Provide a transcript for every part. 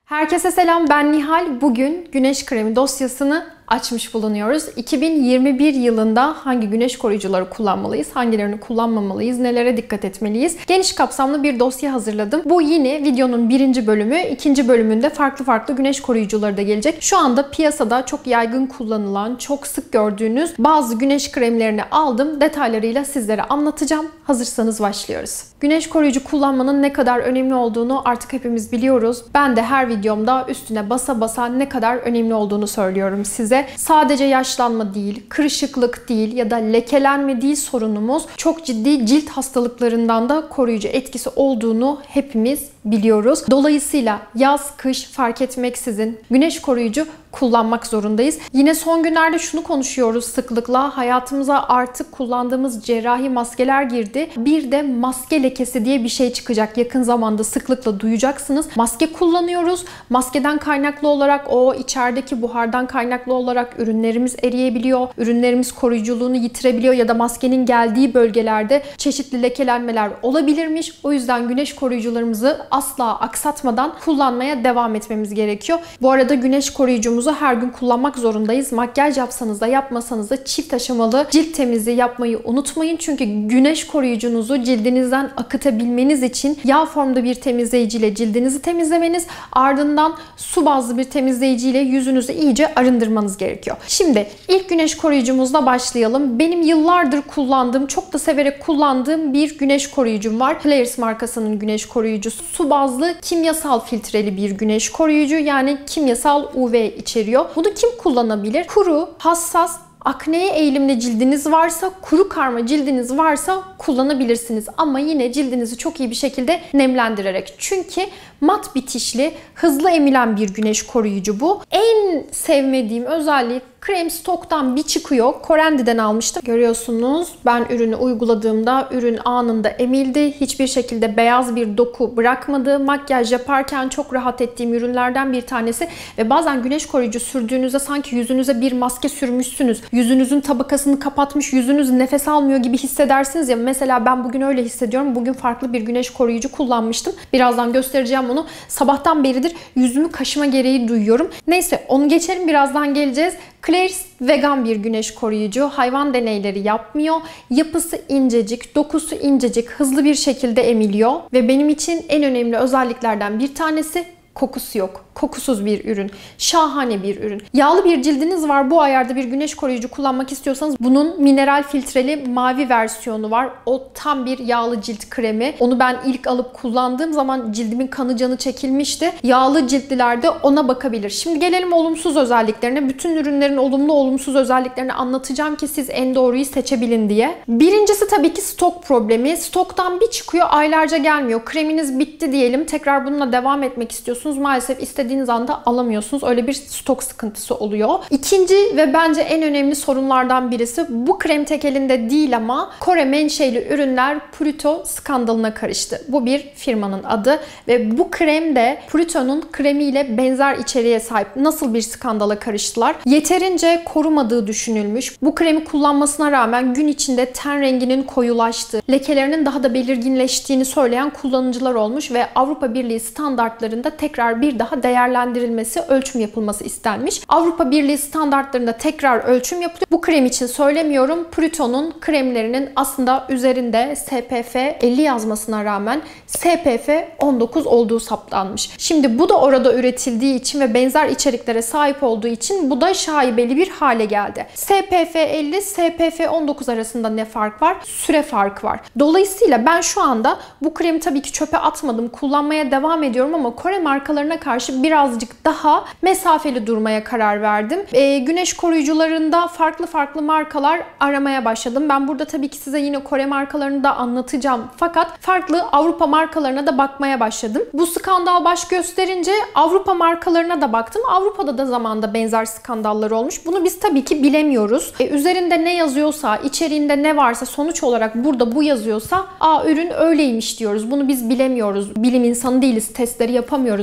Herkese selam, ben Nihal. Bugün güneş kremi dosyasını açmış bulunuyoruz. 2021 yılında hangi güneş koruyucuları kullanmalıyız, hangilerini kullanmamalıyız, nelere dikkat etmeliyiz? Geniş kapsamlı bir dosya hazırladım. Bu yine videonun birinci bölümü. İkinci bölümünde farklı güneş koruyucuları da gelecek. Şu anda piyasada çok yaygın kullanılan, çok sık gördüğünüz bazı güneş kremlerini aldım. Detaylarıyla sizlere anlatacağım. Hazırsanız başlıyoruz. Güneş koruyucu kullanmanın ne kadar önemli olduğunu artık hepimiz biliyoruz. Ben de her videomda üstüne basa basa ne kadar önemli olduğunu söylüyorum size. Sadece yaşlanma değil, kırışıklık değil ya da lekelenme değil sorunumuz. Çok ciddi cilt hastalıklarından da koruyucu etkisi olduğunu hepimiz biliyoruz. Dolayısıyla yaz, kış fark etmeksizin güneş koruyucu kullanmak zorundayız. Yine son günlerde şunu konuşuyoruz sıklıkla. Hayatımıza artık kullandığımız cerrahi maskeler girdi. Bir de maske lekesi diye bir şey çıkacak. Yakın zamanda sıklıkla duyacaksınız. Maske kullanıyoruz. Maskeden kaynaklı olarak o içerideki buhardan kaynaklı olarak ürünlerimiz eriyebiliyor. Ürünlerimiz koruyuculuğunu yitirebiliyor ya da maskenin geldiği bölgelerde çeşitli lekelenmeler olabilirmiş. O yüzden güneş koruyucularımızı asla aksatmadan kullanmaya devam etmemiz gerekiyor. Bu arada güneş koruyucumuzu her gün kullanmak zorundayız. Makyaj yapsanız da yapmasanız da çift aşamalı cilt temizliği yapmayı unutmayın. Çünkü güneş koruyucunuzu cildinizden akıtabilmeniz için yağ formda bir temizleyiciyle cildinizi temizlemeniz, ardından su bazlı bir temizleyiciyle yüzünüzü iyice arındırmanız gerekiyor. Şimdi ilk güneş koruyucumuzla başlayalım. Benim yıllardır kullandığım, çok da severek kullandığım bir güneş koruyucum var. Klairs markasının güneş koruyucusu. Su bazlı kimyasal filtreli bir güneş koruyucu, yani kimyasal UV içeriyor. Bunu kim kullanabilir? Kuru, hassas, akneye eğilimli cildiniz varsa, kuru karma cildiniz varsa kullanabilirsiniz. Ama yine cildinizi çok iyi bir şekilde nemlendirerek. Çünkü mat bitişli, hızlı emilen bir güneş koruyucu bu. En sevmediğim özelliği, krem stoktan bir çıkıyor. Corendi'den almıştım. Görüyorsunuz, ben ürünü uyguladığımda ürün anında emildi. Hiçbir şekilde beyaz bir doku bırakmadı. Makyaj yaparken çok rahat ettiğim ürünlerden bir tanesi. Ve bazen güneş koruyucu sürdüğünüzde sanki yüzünüze bir maske sürmüşsünüz. Yüzünüzün tabakasını kapatmış, yüzünüz nefes almıyor gibi hissedersiniz ya. Mesela ben bugün öyle hissediyorum. Bugün farklı bir güneş koruyucu kullanmıştım. Birazdan göstereceğim onu. Sabahtan beridir yüzümü kaşıma gereği duyuyorum. Neyse, onu geçelim, birazdan geleceğiz. Klairs vegan bir güneş koruyucu. Hayvan deneyleri yapmıyor. Yapısı incecik, dokusu incecik, hızlı bir şekilde emiliyor. Ve benim için en önemli özelliklerden bir tanesi, kokusu yok. Kokusuz bir ürün. Şahane bir ürün. Yağlı bir cildiniz var. Bu ayarda bir güneş koruyucu kullanmak istiyorsanız bunun mineral filtreli mavi versiyonu var. O tam bir yağlı cilt kremi. Onu ben ilk alıp kullandığım zaman cildimin kanı canı çekilmişti. Yağlı ciltliler de ona bakabilir. Şimdi gelelim olumsuz özelliklerine. Bütün ürünlerin olumlu olumsuz özelliklerini anlatacağım ki siz en doğruyu seçebilin diye. Birincisi tabii ki stok problemi. Stoktan bir çıkıyor, aylarca gelmiyor. Kreminiz bitti diyelim. Tekrar bununla devam etmek istiyorsunuz. Maalesef istediğiniz anda alamıyorsunuz. Öyle bir stok sıkıntısı oluyor. İkinci ve bence en önemli sorunlardan birisi, bu krem tek elinde değil ama Kore menşeli ürünler Purito skandalına karıştı. Bu bir firmanın adı ve bu krem de Purito'nun kremiyle benzer içeriğe sahip. Nasıl bir skandala karıştılar? Yeterince korumadığı düşünülmüş. Bu kremi kullanmasına rağmen gün içinde ten renginin koyulaştığı, lekelerinin daha da belirginleştiğini söyleyen kullanıcılar olmuş ve Avrupa Birliği standartlarında tekrar bir daha değerlendirilmesi, ölçüm yapılması istenmiş. Avrupa Birliği standartlarında tekrar ölçüm yapılıyor. Bu krem için söylemiyorum. Purito'nun kremlerinin aslında üzerinde SPF 50 yazmasına rağmen SPF 19 olduğu saptanmış. Şimdi bu da orada üretildiği için ve benzer içeriklere sahip olduğu için bu da şaibeli bir hale geldi. SPF 50, SPF 19 arasında ne fark var? Süre farkı var. Dolayısıyla ben şu anda bu kremi tabii ki çöpe atmadım. Kullanmaya devam ediyorum ama Kore markalarına karşı birazcık daha mesafeli durmaya karar verdim. Güneş koruyucularında farklı markalar aramaya başladım. Ben burada tabii ki size yine Kore markalarını da anlatacağım. Fakat farklı Avrupa markalarına da bakmaya başladım. Bu skandal baş gösterince Avrupa markalarına da baktım. Avrupa'da da zamanında benzer skandallar olmuş. Bunu biz tabii ki bilemiyoruz. Üzerinde ne yazıyorsa, içeriğinde ne varsa, sonuç olarak burada bu yazıyorsa ürün öyleymiş diyoruz. Bunu biz bilemiyoruz. Bilim insanı değiliz. Testleri yapamıyoruz.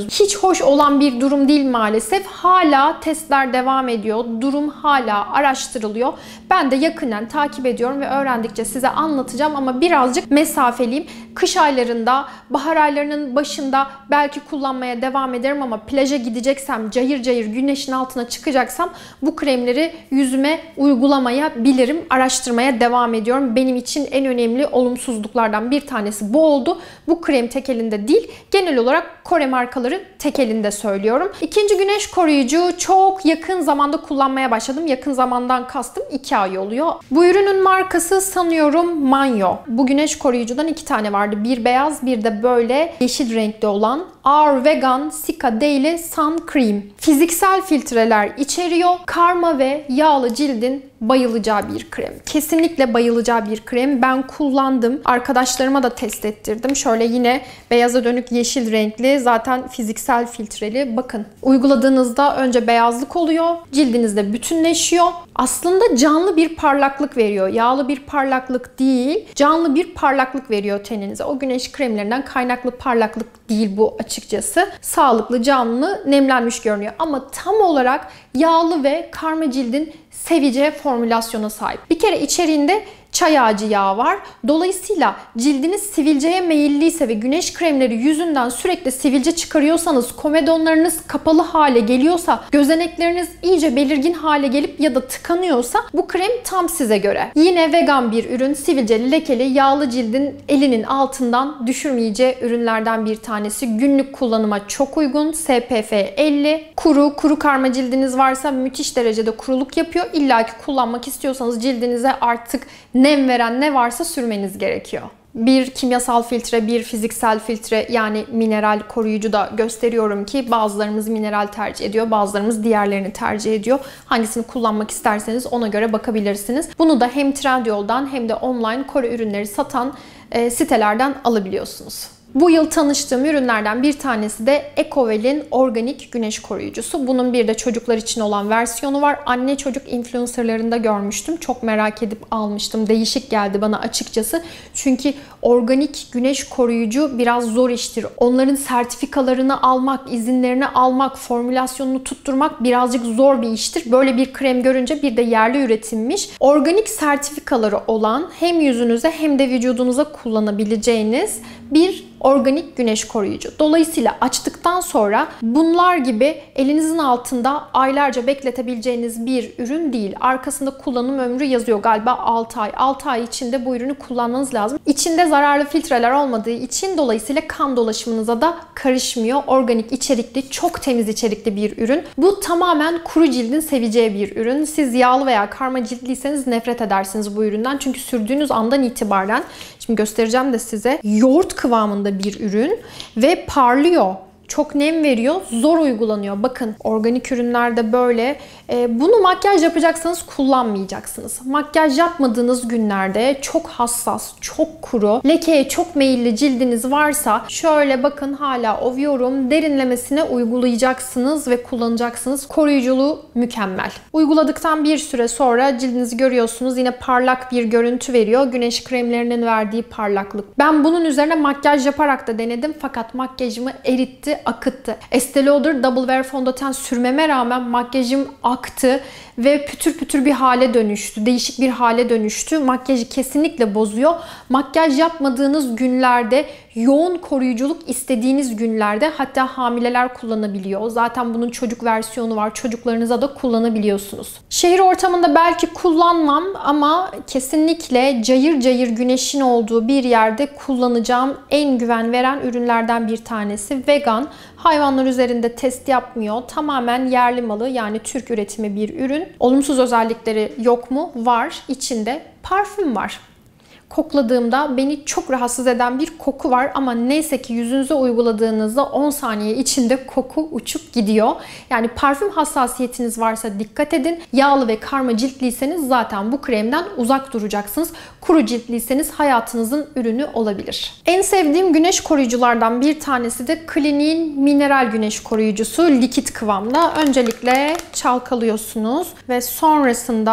görüyoruz. Hiç hoş olan bir durum değil maalesef. Hala testler devam ediyor. Durum hala araştırılıyor. Ben de yakından takip ediyorum ve öğrendikçe size anlatacağım ama birazcık mesafeliyim. Kış aylarında, bahar aylarının başında belki kullanmaya devam ederim ama plaja gideceksem, cayır cayır güneşin altına çıkacaksam bu kremleri yüzüme uygulamayabilirim. Araştırmaya devam ediyorum. Benim için en önemli olumsuzluklardan bir tanesi bu oldu. Bu krem tek elinde değil, genel olarak Kore markaları tek elinde söylüyorum. İkinci güneş koruyucu çok yakın zamanda kullanmaya başladım. Yakın zamandan kastım 2 ay oluyor. Bu ürünün markası sanıyorum Manyo. Bu güneş koruyucudan 2 tane vardı. Bir beyaz, bir de böyle yeşil renkli olan Our Vegan Cica Daily Sun Cream. Fiziksel filtreler içeriyor. Karma ve yağlı cildin bayılacağı bir krem. Kesinlikle bayılacağı bir krem. Ben kullandım. Arkadaşlarıma da test ettirdim. Şöyle yine beyaza dönük yeşil renkli, zaten fiziksel filtreli. Bakın, uyguladığınızda önce beyazlık oluyor. Cildinizde bütünleşiyor. Aslında canlı bir parlaklık veriyor. Yağlı bir parlaklık değil, canlı bir parlaklık veriyor teninize. O güneş kremlerinden kaynaklı parlaklık değil bu açıkçası. Sağlıklı, canlı, nemlenmiş görünüyor. Ama tam olarak yağlı ve karma cildin seveceği formülasyona sahip. Bir kere içeriğinde çay ağacı yağı var. Dolayısıyla cildiniz sivilceye meyilliyse ve güneş kremleri yüzünden sürekli sivilce çıkarıyorsanız, komedonlarınız kapalı hale geliyorsa, gözenekleriniz iyice belirgin hale gelip ya da tıkanıyorsa bu krem tam size göre. Yine vegan bir ürün, sivilceli, lekeli, yağlı cildin elinin altından düşürmeyeceği ürünlerden bir tanesi. Günlük kullanıma çok uygun. SPF 50. Kuru karma cildiniz varsa müthiş derecede kuruluk yapıyor. İlla ki kullanmak istiyorsanız cildinize artık nem veren ne varsa sürmeniz gerekiyor. Bir kimyasal filtre, bir fiziksel filtre, yani mineral koruyucu da gösteriyorum ki bazılarımız mineral tercih ediyor, bazılarımız diğerlerini tercih ediyor. Hangisini kullanmak isterseniz ona göre bakabilirsiniz. Bunu da hem Trendyol'dan hem de online Kore ürünleri satan sitelerden alabiliyorsunuz. Bu yıl tanıştığım ürünlerden bir tanesi de Ecovel'in organik güneş koruyucusu. Bunun bir de çocuklar için olan versiyonu var. Anne çocuk influencerlarında görmüştüm. Çok merak edip almıştım. Değişik geldi bana açıkçası. Çünkü organik güneş koruyucu biraz zor iştir. Onların sertifikalarını almak, izinlerini almak, formülasyonunu tutturmak birazcık zor bir iştir. Böyle bir krem görünce, bir de yerli üretimmiş, organik sertifikaları olan, hem yüzünüze hem de vücudunuza kullanabileceğiniz bir organik güneş koruyucu. Dolayısıyla açtıktan sonra bunlar gibi elinizin altında aylarca bekletebileceğiniz bir ürün değil. Arkasında kullanım ömrü yazıyor galiba 6 ay. 6 ay içinde bu ürünü kullanmanız lazım. İçinde zararlı filtreler olmadığı için dolayısıyla kan dolaşımınıza da karışmıyor. Organik içerikli, çok temiz içerikli bir ürün. Bu tamamen kuru cildin seveceği bir ürün. Siz yağlı veya karma ciltliyseniz nefret edersiniz bu üründen. Çünkü sürdüğünüz andan itibaren, şimdi göstereceğim de size, yoğurt kıvamında bir ürün ve parlıyor. Çok nem veriyor, zor uygulanıyor. Bakın, organik ürünlerde böyle. Bunu makyaj yapacaksanız kullanmayacaksınız. Makyaj yapmadığınız günlerde çok hassas, çok kuru, lekeye çok meyilli cildiniz varsa şöyle bakın, hala ovuyorum, derinlemesine uygulayacaksınız ve kullanacaksınız. Koruyuculuğu mükemmel. Uyguladıktan bir süre sonra cildinizi görüyorsunuz, yine parlak bir görüntü veriyor. Güneş kremlerinin verdiği parlaklık. Ben bunun üzerine makyaj yaparak da denedim fakat makyajımı eritti, akıttı. Estee Lauder Double Wear fondöten sürmeme rağmen makyajım aktı ve pütür pütür bir hale dönüştü. Değişik bir hale dönüştü. Makyajı kesinlikle bozuyor. Makyaj yapmadığınız günlerde, yoğun koruyuculuk istediğiniz günlerde, hatta hamileler kullanabiliyor. Zaten bunun çocuk versiyonu var. Çocuklarınıza da kullanabiliyorsunuz. Şehir ortamında belki kullanmam ama kesinlikle cayır cayır güneşin olduğu bir yerde kullanacağım en güven veren ürünlerden bir tanesi. Vegan. Hayvanlar üzerinde test yapmıyor. Tamamen yerli malı, yani Türk üretimi bir ürün. Olumsuz özellikleri yok mu? Var. İçinde parfüm var. Kokladığımda beni çok rahatsız eden bir koku var ama neyse ki yüzünüze uyguladığınızda 10 saniye içinde koku uçup gidiyor. Yani parfüm hassasiyetiniz varsa dikkat edin. Yağlı ve karma ciltliyseniz zaten bu kremden uzak duracaksınız. Kuru ciltliyseniz hayatınızın ürünü olabilir. En sevdiğim güneş koruyuculardan bir tanesi de Clinique'in mineral güneş koruyucusu, likit kıvamda. Öncelikle çalkalıyorsunuz ve sonrasında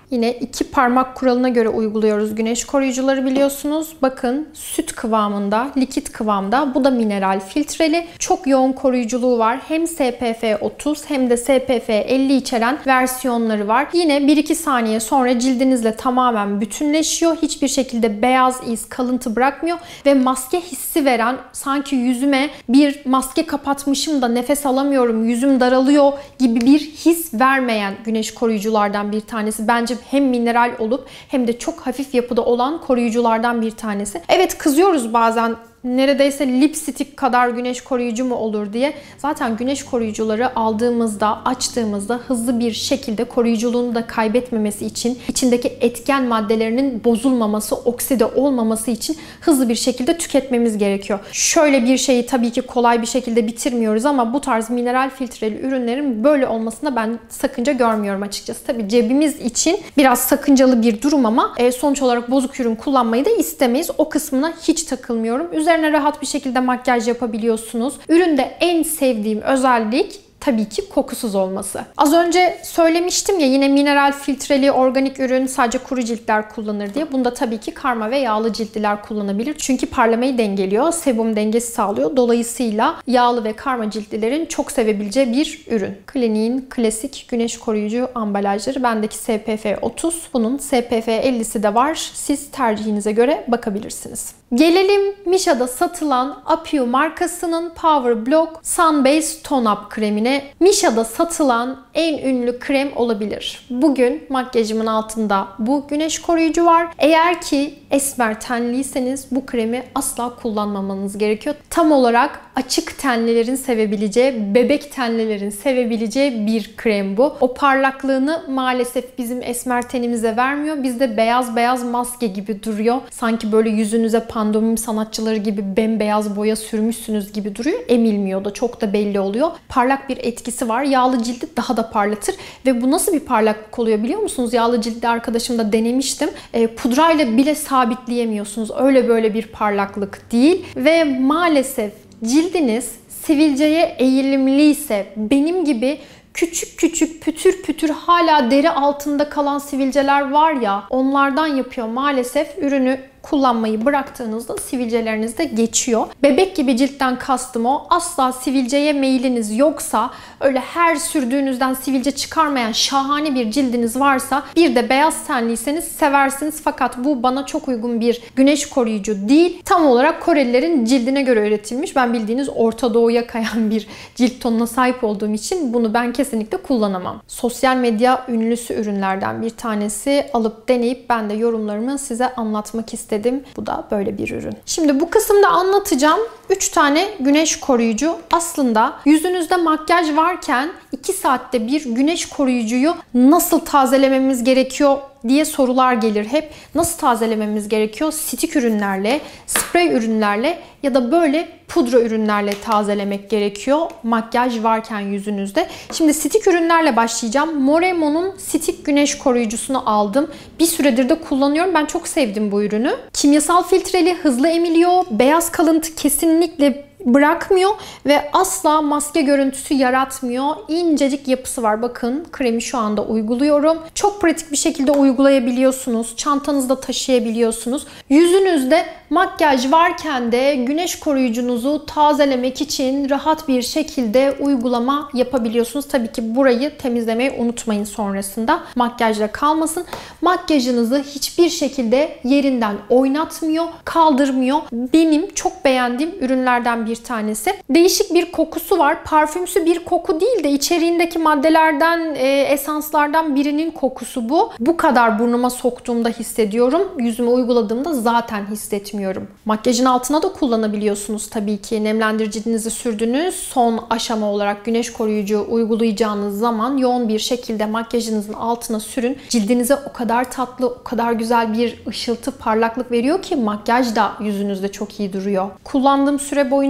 Yine 2 parmak kuralına göre uyguluyoruz güneş koruyucuları biliyorsunuz. Bakın süt kıvamında, likit kıvamda. Bu da mineral filtreli. Çok yoğun koruyuculuğu var. Hem SPF 30 hem de SPF 50 içeren versiyonları var. Yine 1-2 saniye sonra cildinizle tamamen bütünleşiyor. Hiçbir şekilde beyaz iz, kalıntı bırakmıyor ve maske hissi veren, sanki yüzüme bir maske kapatmışım da nefes alamıyorum, yüzüm daralıyor gibi bir his vermeyen güneş koruyuculardan bir tanesi. Bence hem mineral olup hem de çok hafif yapıda olan koruyuculardan bir tanesi. Evet, kızıyoruz bazen, neredeyse lipstick kadar güneş koruyucu mu olur diye. Zaten güneş koruyucuları aldığımızda, açtığımızda hızlı bir şekilde koruyuculuğunu da kaybetmemesi için, içindeki etken maddelerinin bozulmaması, okside olmaması için hızlı bir şekilde tüketmemiz gerekiyor. Şöyle bir şeyi tabii ki kolay bir şekilde bitirmiyoruz ama bu tarz mineral filtreli ürünlerin böyle olmasında ben sakınca görmüyorum açıkçası. Tabii cebimiz için biraz sakıncalı bir durum ama sonuç olarak bozuk ürün kullanmayı da istemeyiz. O kısmına hiç takılmıyorum. Üzerine rahat bir şekilde makyaj yapabiliyorsunuz. Üründe en sevdiğim özellik tabii ki kokusuz olması. Az önce söylemiştim ya, yine mineral filtreli organik ürün sadece kuru ciltler kullanır diye. Bunda tabii ki karma ve yağlı ciltliler kullanabilir. Çünkü parlamayı dengeliyor, sebum dengesi sağlıyor. Dolayısıyla yağlı ve karma ciltlilerin çok sevebileceği bir ürün. Clinique'in klasik güneş koruyucu ambalajları. Bendeki SPF 30. Bunun SPF 50'si de var. Siz tercihinize göre bakabilirsiniz. Gelelim Misha'da satılan Apio markasının Power Block Sun Base Tone Up kremine. Misha'da satılan en ünlü krem olabilir. Bugün makyajımın altında bu güneş koruyucu var. Eğer ki esmer tenliyseniz bu kremi asla kullanmamanız gerekiyor. Tam olarak açık tenlilerin sevebileceği, bebek tenlilerin sevebileceği bir krem bu. O parlaklığını maalesef bizim esmer tenimize vermiyor. Bizde beyaz beyaz maske gibi duruyor. Sanki böyle yüzünüze pandomim sanatçıları gibi bembeyaz boya sürmüşsünüz gibi duruyor. Emilmiyor da, çok da belli oluyor. Parlak bir etkisi var. Yağlı cildi daha da parlatır. Ve bu nasıl bir parlaklık oluyor biliyor musunuz? Yağlı cildi arkadaşımda denemiştim. Pudrayla bile sabitleyemiyorsunuz. Öyle böyle bir parlaklık değil. Ve maalesef cildiniz sivilceye eğilimliyse, benim gibi küçük küçük pütür pütür hala deri altında kalan sivilceler var ya, onlardan yapıyor maalesef. Ürünü kullanmayı bıraktığınızda sivilceleriniz de geçiyor. Bebek gibi ciltten kastım o. Asla sivilceye meyliniz yoksa, öyle her sürdüğünüzden sivilce çıkarmayan şahane bir cildiniz varsa, bir de beyaz tenliyseniz seversiniz. Fakat bu bana çok uygun bir güneş koruyucu değil. Tam olarak Korelilerin cildine göre üretilmiş. Ben bildiğiniz Orta Doğu'ya kayan bir cilt tonuna sahip olduğum için bunu ben kesinlikle kullanamam. Sosyal medya ünlüsü ürünlerden bir tanesi. Alıp deneyip ben de yorumlarımı size anlatmak istedim. Bu da böyle bir ürün. Şimdi bu kısımda anlatacağım 3 tane güneş koruyucu. Aslında yüzünüzde makyaj varken 2 saatte bir güneş koruyucuyu nasıl tazelememiz gerekiyor diye sorular gelir hep. Nasıl tazelememiz gerekiyor? Stick ürünlerle, sprey ürünlerle ya da böyle pudra ürünlerle tazelemek gerekiyor makyaj varken yüzünüzde. Şimdi stick ürünlerle başlayacağım. Moremo'nun stick güneş koruyucusunu aldım. Bir süredir de kullanıyorum. Ben çok sevdim bu ürünü. Kimyasal filtreli, hızlı emiliyor. Beyaz kalıntı kesinlikle bırakmıyor ve asla maske görüntüsü yaratmıyor. İncecik yapısı var. Bakın, kremi şu anda uyguluyorum. Çok pratik bir şekilde uygulayabiliyorsunuz. Çantanızda taşıyabiliyorsunuz. Yüzünüzde makyaj varken de güneş koruyucunuzu tazelemek için rahat bir şekilde uygulama yapabiliyorsunuz. Tabii ki burayı temizlemeyi unutmayın sonrasında. Makyajla kalmasın. Makyajınızı hiçbir şekilde yerinden oynatmıyor, kaldırmıyor. Benim çok beğendiğim ürünlerden bir tanesi. Değişik bir kokusu var. Parfümsü bir koku değil de içeriğindeki maddelerden, esanslardan birinin kokusu bu. Bu kadar burnuma soktuğumda hissediyorum. Yüzüme uyguladığımda zaten hissetmiyorum. Makyajın altına da kullanabiliyorsunuz tabii ki. Nemlendiricinizi sürdünüz. Son aşama olarak güneş koruyucu uygulayacağınız zaman yoğun bir şekilde makyajınızın altına sürün. Cildinize o kadar tatlı, o kadar güzel bir ışıltı, parlaklık veriyor ki makyaj da yüzünüzde çok iyi duruyor. Kullandığım süre boyunca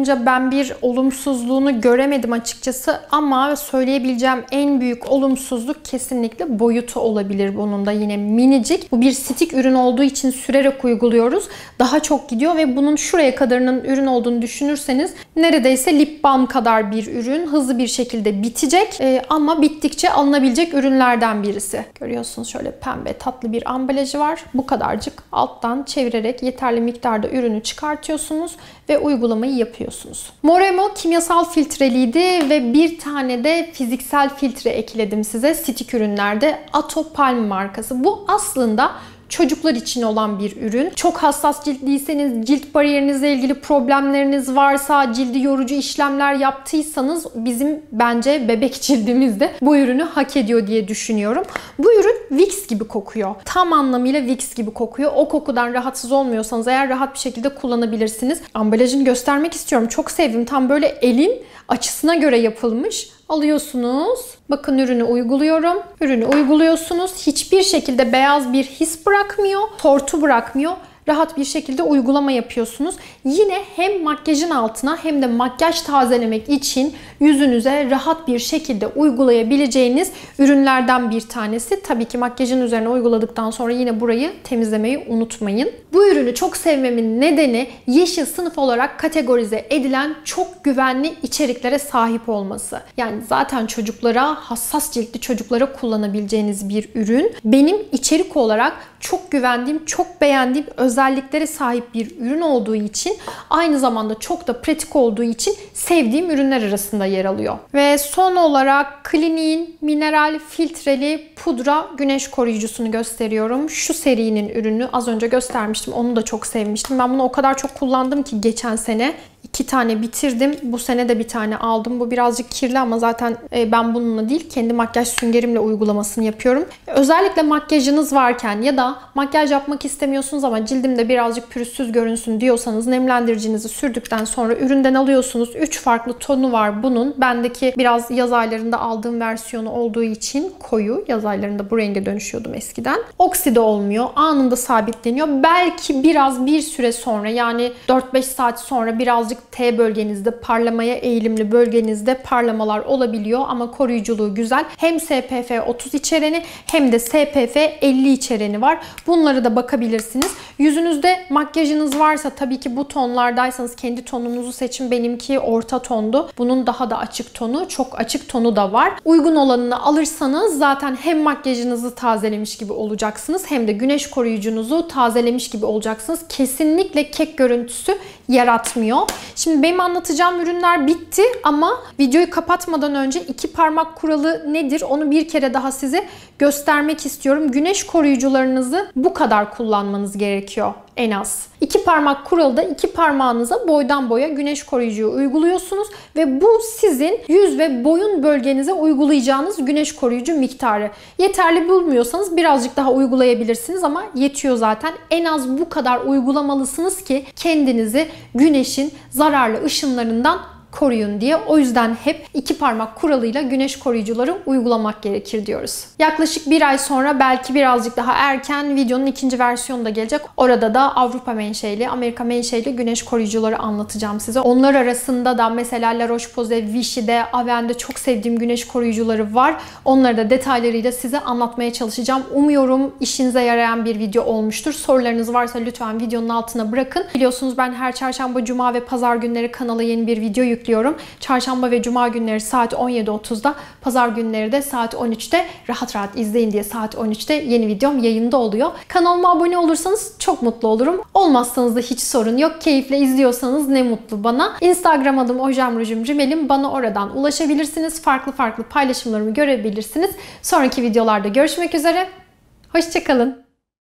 kullanınca ben bir olumsuzluğunu göremedim açıkçası ama söyleyebileceğim en büyük olumsuzluk kesinlikle boyutu olabilir bunun da. Yine minicik. Bu bir stick ürün olduğu için sürerek uyguluyoruz. Daha çok gidiyor ve bunun şuraya kadarının ürün olduğunu düşünürseniz neredeyse lip balm kadar bir ürün. Hızlı bir şekilde bitecek ama bittikçe alınabilecek ürünlerden birisi. Görüyorsunuz şöyle pembe tatlı bir ambalajı var. Bu kadarcık alttan çevirerek yeterli miktarda ürünü çıkartıyorsunuz ve uygulamayı yapıyorsunuz. Moremo kimyasal filtreliydi ve bir tane de fiziksel filtre ekledim size stick ürünlerde. Atopalm markası. Bu aslında çocuklar için olan bir ürün. Çok hassas ciltliyseniz, cilt bariyerinizle ilgili problemleriniz varsa, cildi yorucu işlemler yaptıysanız bizim bence bebek cildimizde bu ürünü hak ediyor diye düşünüyorum. Bu ürün Vicks gibi kokuyor. Tam anlamıyla Vicks gibi kokuyor. O kokudan rahatsız olmuyorsanız eğer rahat bir şekilde kullanabilirsiniz. Ambalajını göstermek istiyorum. Çok sevdim. Tam böyle elin açısına göre yapılmış. Alıyorsunuz. Bakın ürünü uyguluyorum. Ürünü uyguluyorsunuz. Hiçbir şekilde beyaz bir his bırakmıyor. Tortu bırakmıyor. Rahat bir şekilde uygulama yapıyorsunuz. Yine hem makyajın altına hem de makyaj tazelemek için yüzünüze rahat bir şekilde uygulayabileceğiniz ürünlerden bir tanesi. Tabii ki makyajın üzerine uyguladıktan sonra yine burayı temizlemeyi unutmayın. Bu ürünü çok sevmemin nedeni yeşil sınıf olarak kategorize edilen çok güvenli içeriklere sahip olması. Yani zaten çocuklara, hassas ciltli çocuklara kullanabileceğiniz bir ürün. Benim içerik olarak çok güvendiğim, çok beğendiğim özelliklere sahip bir ürün olduğu için, aynı zamanda çok da pratik olduğu için sevdiğim ürünler arasında yer alıyor. Ve son olarak Clinique'in mineral filtreli pudra güneş koruyucusunu gösteriyorum. Şu serinin ürünü az önce göstermiştim. Onu da çok sevmiştim. Ben bunu o kadar çok kullandım ki geçen sene. 2 tane bitirdim. Bu sene de bir tane aldım. Bu birazcık kirli ama zaten ben bununla değil kendi makyaj süngerimle uygulamasını yapıyorum. Özellikle makyajınız varken ya da makyaj yapmak istemiyorsunuz ama cildimde birazcık pürüzsüz görünsün diyorsanız nemlendiricinizi sürdükten sonra üründen alıyorsunuz. 3 farklı tonu var bunun. Bendeki biraz yaz aylarında aldığım versiyonu olduğu için koyu. Yaz aylarında bu renge dönüşüyordum eskiden. Okside olmuyor. Anında sabitleniyor. Belki biraz bir süre sonra yani 4-5 saat sonra birazcık T bölgenizde parlamaya eğilimli bölgenizde parlamalar olabiliyor ama koruyuculuğu güzel. Hem SPF 30 içereni hem de SPF 50 içereni var. Bunları da bakabilirsiniz. Yüzünüzde makyajınız varsa tabii ki bu tonlardaysanız kendi tonunuzu seçin. Benimki orta tondu. Bunun daha da açık tonu, çok açık tonu da var. Uygun olanını alırsanız zaten hem makyajınızı tazelemiş gibi olacaksınız hem de güneş koruyucunuzu tazelemiş gibi olacaksınız. Kesinlikle kek görüntüsü yaratmıyor. Şimdi benim anlatacağım ürünler bitti ama videoyu kapatmadan önce 2 parmak kuralı nedir? Onu bir kere daha size göstermek istiyorum. Güneş koruyucularınızı bu kadar kullanmanız gerekiyor en az. 2 parmak kuralı da 2 parmağınıza boydan boya güneş koruyucuyu uyguluyorsunuz ve bu sizin yüz ve boyun bölgenize uygulayacağınız güneş koruyucu miktarı. Yeterli bulmuyorsanız birazcık daha uygulayabilirsiniz ama yetiyor zaten. En az bu kadar uygulamalısınız ki kendinizi güneşin zararlı ışınlarından koruyun diye. O yüzden hep 2 parmak kuralıyla güneş koruyucuları uygulamak gerekir diyoruz. Yaklaşık 1 ay sonra belki birazcık daha erken videonun ikinci versiyonu da gelecek. Orada da Avrupa menşeli, Amerika menşeli güneş koruyucuları anlatacağım size. Onlar arasında da mesela La Roche-Posay, Vichy'de, Avène'de çok sevdiğim güneş koruyucuları var. Onları da detaylarıyla size anlatmaya çalışacağım. Umuyorum işinize yarayan bir video olmuştur. Sorularınız varsa lütfen videonun altına bırakın. Biliyorsunuz ben her çarşamba, cuma ve pazar günleri kanala yeni bir video yüklüyorum. Çarşamba ve cuma günleri saat 17.30'da, pazar günleri de saat 13'te rahat rahat izleyin diye saat 13'te yeni videom yayında oluyor. Kanalıma abone olursanız çok mutlu olurum. Olmazsanız da hiç sorun yok. Keyifle izliyorsanız ne mutlu bana. Instagram adım ojemrujum.rimelim. Bana oradan ulaşabilirsiniz. Farklı farklı paylaşımlarımı görebilirsiniz. Sonraki videolarda görüşmek üzere. Hoşça kalın.